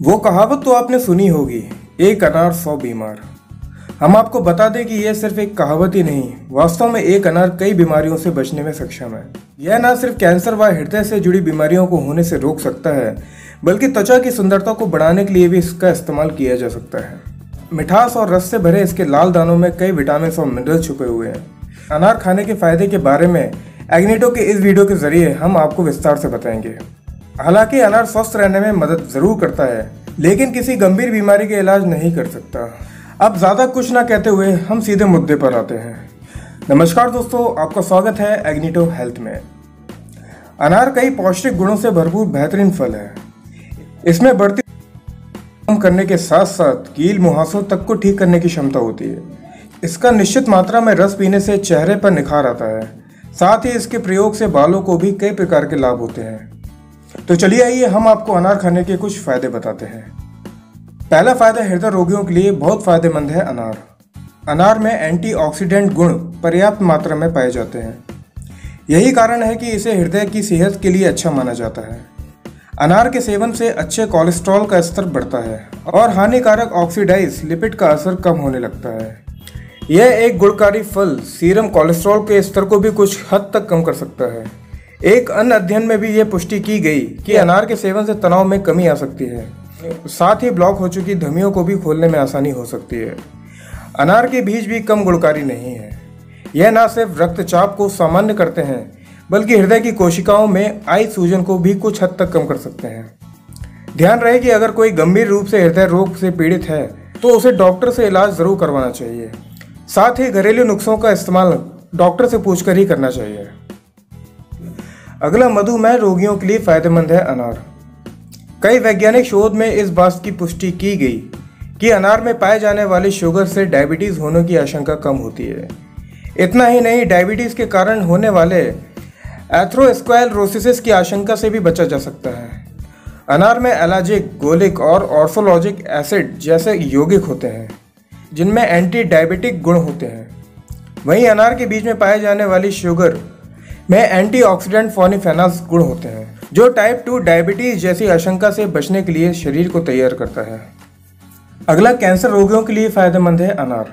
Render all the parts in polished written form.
वो कहावत तो आपने सुनी होगी, एक अनार 100 बीमार। हम आपको बता दें कि यह सिर्फ एक कहावत ही नहीं, वास्तव में एक अनार कई बीमारियों से बचने में सक्षम है। यह न सिर्फ कैंसर व हृदय से जुड़ी बीमारियों को होने से रोक सकता है, बल्कि त्वचा की सुंदरता को बढ़ाने के लिए भी इसका इस्तेमाल किया जा सकता है। मिठास और रस से भरे इसके लाल दानों में कई विटामिन और मिनरल छुपे हुए हैं। अनार खाने के फायदे के बारे में एग्नीटो के इस वीडियो के जरिए हम आपको विस्तार से बताएंगे। हालांकि अनार स्वस्थ रहने में मदद जरूर करता है, लेकिन किसी गंभीर बीमारी का इलाज नहीं कर सकता। अब ज़्यादा कुछ ना कहते हुए हम सीधे मुद्दे पर आते हैं। नमस्कार दोस्तों, आपका स्वागत है एग्नीटो हेल्थ में। अनार कई पौष्टिक गुणों से भरपूर बेहतरीन फल है। इसमें बढ़ती कम करने के साथ साथ कील मुहासों तक को ठीक करने की क्षमता होती है। इसका निश्चित मात्रा में रस पीने से चेहरे पर निखार आता है। साथ ही इसके प्रयोग से बालों को भी कई प्रकार के लाभ होते हैं। तो चलिए आइए हम आपको अनार खाने के कुछ फायदे बताते हैं। पहला फायदा हृदय रोगियों के लिए बहुत फायदेमंद है अनार। अनार में एंटीऑक्सीडेंट गुण पर्याप्त मात्रा में पाए जाते हैं। यही कारण है कि इसे हृदय की सेहत के लिए अच्छा माना जाता है। अनार के सेवन से अच्छे कोलेस्ट्रॉल का स्तर बढ़ता है और हानिकारक ऑक्सीडाइज लिपिड का असर कम होने लगता है। यह एक गुणकारी फल सीरम कोलेस्ट्रॉल के स्तर को भी कुछ हद तक कम कर सकता है। एक अन्य अध्ययन में भी यह पुष्टि की गई कि अनार के सेवन से तनाव में कमी आ सकती है। साथ ही ब्लॉक हो चुकी धमनियों को भी खोलने में आसानी हो सकती है। अनार के बीज भी कम गुणकारी नहीं है। यह न सिर्फ रक्तचाप को सामान्य करते हैं, बल्कि हृदय की कोशिकाओं में आई सूजन को भी कुछ हद तक कम कर सकते हैं। ध्यान रहे कि अगर कोई गंभीर रूप से हृदय रोग से पीड़ित है तो उसे डॉक्टर से इलाज जरूर करवाना चाहिए। साथ ही घरेलू नुस्खों का इस्तेमाल डॉक्टर से पूछकर ही करना चाहिए। अगला मधुमेह रोगियों के लिए फायदेमंद है अनार। कई वैज्ञानिक शोध में इस बात की पुष्टि की गई कि अनार में पाए जाने वाली शुगर से डायबिटीज होने की आशंका कम होती है। इतना ही नहीं, डायबिटीज के कारण होने वाले एथेरोस्क्लेरोसिस की आशंका से भी बचा जा सकता है। अनार में एलाजिक, गोलिक और ऑर्थोलॉजिक एसिड जैसे यौगिक होते हैं, जिनमें एंटी डायबिटिक गुण होते हैं। वहीं अनार के बीज में पाए जाने वाली शुगर में एंटीऑक्सीडेंट पॉलीफेनॉल्स गुण होते हैं, जो टाइप 2 डायबिटीज जैसी आशंका से बचने के लिए शरीर को तैयार करता है। अगला कैंसर रोगियों के लिए फायदेमंद है अनार।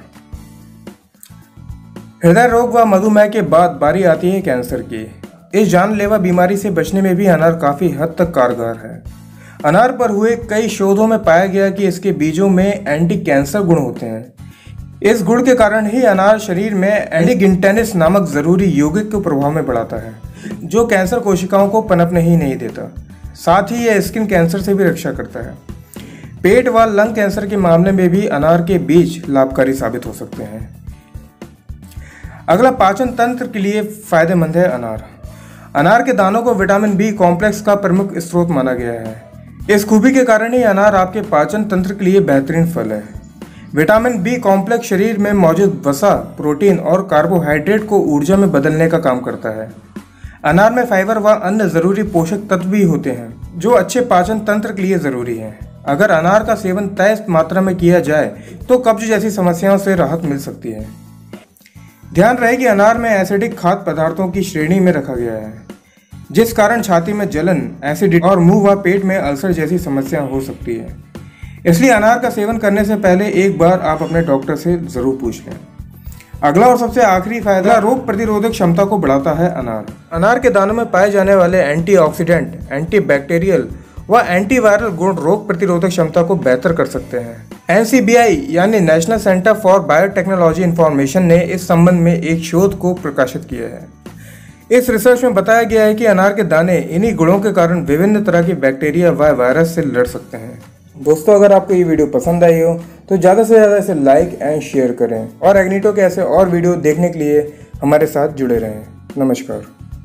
हृदय रोग व मधुमेह के बाद बारी आती है कैंसर की। इस जानलेवा बीमारी से बचने में भी अनार काफी हद तक कारगर है। अनार पर हुए कई शोधों में पाया गया कि इसके बीजों में एंटी कैंसर गुण होते हैं। इस गुण के कारण ही अनार शरीर में एंटीगिंटेनिस नामक जरूरी यौगिक के प्रभाव में बढ़ाता है, जो कैंसर कोशिकाओं को पनपने ही नहीं देता। साथ ही यह स्किन कैंसर से भी रक्षा करता है। पेट व लंग कैंसर के मामले में भी अनार के बीज लाभकारी साबित हो सकते हैं। अगला पाचन तंत्र के लिए फायदेमंद है अनार। अनार के दानों को विटामिन बी कॉम्प्लेक्स का प्रमुख स्रोत माना गया है। इस खूबी के कारण ही अनार आपके पाचन तंत्र के लिए बेहतरीन फल है। विटामिन बी कॉम्प्लेक्स शरीर में मौजूद वसा, प्रोटीन और कार्बोहाइड्रेट को ऊर्जा में बदलने का काम करता है। अनार में फाइबर व अन्य जरूरी पोषक तत्व भी होते हैं, जो अच्छे पाचन तंत्र के लिए जरूरी हैं। अगर अनार का सेवन तय मात्रा में किया जाए तो कब्ज जैसी समस्याओं से राहत मिल सकती है। ध्यान रहे कि अनार में एसिडिक खाद्य पदार्थों की श्रेणी में रखा गया है, जिस कारण छाती में जलन, एसिडिटी और मुंह व पेट में अल्सर जैसी समस्या हो सकती है। इसलिए अनार का सेवन करने से पहले एक बार आप अपने डॉक्टर से जरूर पूछ लें। अगला और सबसे आखिरी फायदा रोग प्रतिरोधक क्षमता को बढ़ाता है अनार। अनार के दानों में पाए जाने वाले एंटीऑक्सीडेंट, एंटीबैक्टीरियल व एंटीवायरल गुण रोग प्रतिरोधक क्षमता को बेहतर कर सकते हैं। NCBI यानी National Center for biotechnology information ने इस संबंध में एक शोध को प्रकाशित किया है। इस रिसर्च में बताया गया है कि अनार के दाने इन्हीं गुणों के कारण विभिन्न तरह के बैक्टीरिया व वायरस से लड़ सकते हैं। दोस्तों, अगर आपको ये वीडियो पसंद आई हो तो ज़्यादा से ज़्यादा इसे लाइक एंड शेयर करें और एग्नीटो के ऐसे और वीडियो देखने के लिए हमारे साथ जुड़े रहें। नमस्कार।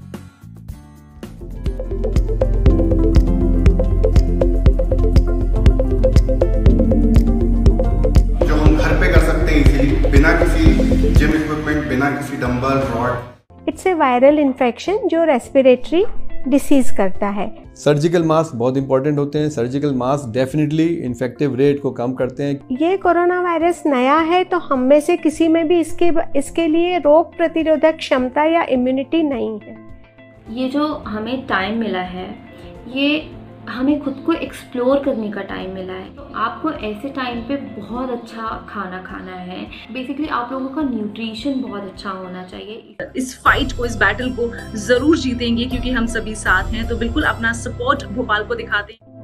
जो हम घर पे कर सकते हैं इजीली, बिना किसी जिम इक्विपमेंट, बिना किसी dumbbell, rod. It's a viral infection जो रेस्पिरेटरी डिसीज करता है। सर्जिकल मास्क बहुत इंपॉर्टेंट होते हैं। Surgical mask definitely infective rate को कम करते हैं। ये कोरोना वायरस नया है तो हम में से किसी में भी इसके लिए रोग प्रतिरोधक क्षमता या इम्यूनिटी नहीं है। ये जो हमें टाइम मिला है, ये हमें खुद को एक्सप्लोर करने का टाइम मिला है। तो आपको ऐसे टाइम पे बहुत अच्छा खाना खाना है। बेसिकली आप लोगों का न्यूट्रिशन बहुत अच्छा होना चाहिए। इस फाइट को, इस बैटल को जरूर जीतेंगे क्योंकि हम सभी साथ हैं। तो बिल्कुल अपना सपोर्ट भोपाल को दिखाते हैं।